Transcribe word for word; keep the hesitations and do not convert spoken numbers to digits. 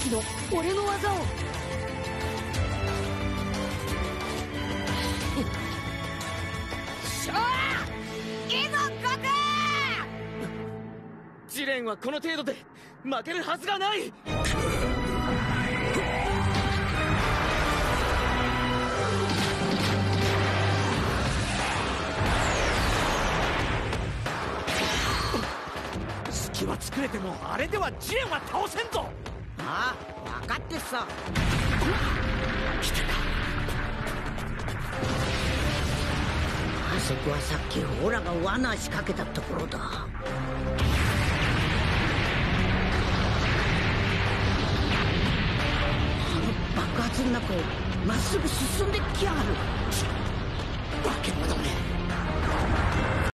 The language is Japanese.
時の俺の技を。 しょーいいぞ悟空。 ジレンはこの程度で負けるはずがない。隙は作れてもあれではジレンは倒せんぞ。 ああ、分かってっさ。 来たか。 あそこはさっきオラが罠仕掛けたところだ。あの爆発の中をまっすぐ進んできやがる。 化け物め。